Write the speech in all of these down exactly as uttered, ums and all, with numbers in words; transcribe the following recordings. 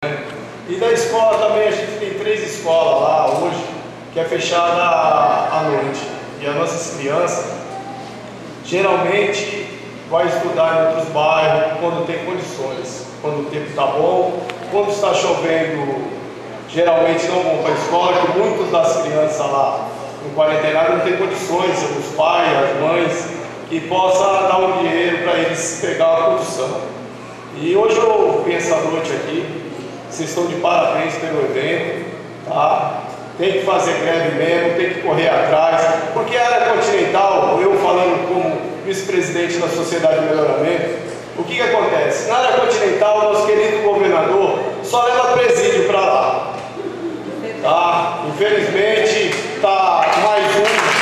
E da escola também, a gente tem três escolas lá hoje, que é fechada à noite. E as nossas crianças, geralmente, vai estudar em outros bairros, quando tem condições. Quando o tempo está bom, quando está chovendo, geralmente não vão para a escola, porque muitas das crianças lá no quarentenário não tem condições, os pais, as mães, que possa dar um dinheiro para eles pegar a condução. E hoje eu vim essa noite aqui, vocês estão de parabéns pelo evento, tá? Tem que fazer greve mesmo, tem que correr atrás, porque a área continental, eu falando como vice-presidente da Sociedade de Melhoramento, o que que acontece? Na área continental, nosso querido governador só leva presídio para lá, tá? Infelizmente, tá mais um.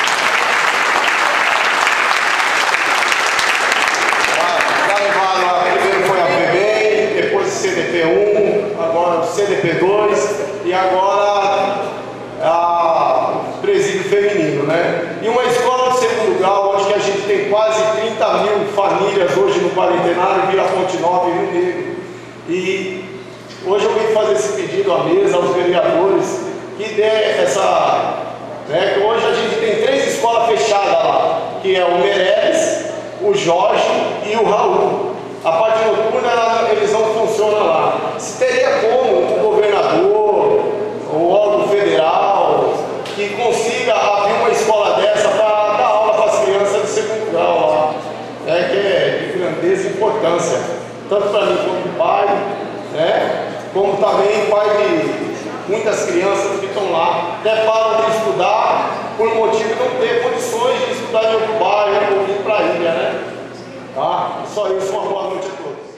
C D P um, agora o C D P dois e agora a, o presídio feminino, né? E uma escola de segundo grau, acho que a gente tem quase trinta mil famílias hoje no quarentenário, Vila Fonte Nova e Rio Negro. E hoje eu vim fazer esse pedido à mesa, aos vereadores, que dê essa... Né, que hoje a gente tem três escolas fechadas lá, que é o Meirelles, o Jorge e o Raul. A parte noturna, ela, eles não funcionam lá. Se teria como o governador, o órgão federal, que consiga abrir uma escola dessa para dar aula para as crianças de segundo grau lá, né, que é de grandeza e importância, tanto para mim como pai, né, como também pai de muitas crianças que estão lá, até param de estudar por motivo de não ter condições de estudar em outro bairro ou vir para a ilha, né? Tá? Só isso, uma boa noite a todos.